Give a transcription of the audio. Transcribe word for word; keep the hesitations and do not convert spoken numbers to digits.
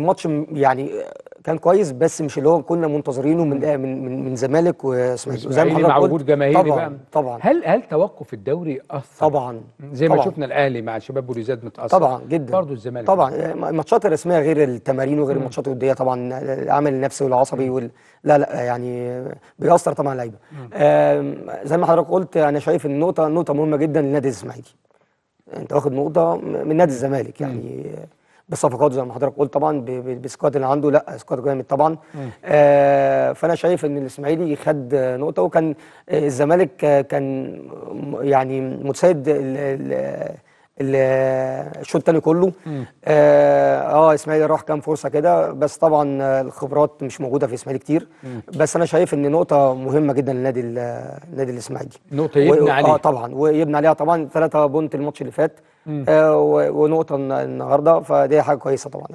الماتش يعني كان كويس، بس مش اللي هو كنا منتظرينه من من من, من زمالك واسماعيلي. وزي ما حضرتك مع وجود جماهيري طبعا بقى. طبعا هل هل توقف الدوري اثر؟ طبعا زي ما طبعا شفنا الاهلي مع شباب بوليزاد متاثر طبعا جدا. برضه الزمالك طبعا الماتشات الرسميه غير التمارين وغير مم. الماتشات الوديه، طبعا العامل النفسي والعصبي وال... لا لا يعني بيأثر طبعا اللعيبه. زي ما حضرتك قلت انا شايف ان نقطه نقطه مهمه جدا للنادي الاسماعيلي. انت واخد نقطه من نادي الزمالك يعني بالصفقات زي ما حضرتك قلت، طبعا بالسكواد اللي عنده، لا سكواد جامد طبعا. آه فانا شايف ان الاسماعيلي خد نقطه، وكان الزمالك كان يعني متسيد الشوط الثاني كله. اه, آه اسماعيلي راح كام فرصه كده، بس طبعا الخبرات مش موجوده في اسماعيلي كتير. مم. بس انا شايف ان نقطه مهمه جدا للنادي النادي الاسماعيلي، نقطه يبني عليها. اه طبعا، ويبني عليها طبعا. ثلاثه بونت الماتش اللي فات، آه ونقطه النهارده، فدي حاجه كويسه طبعا.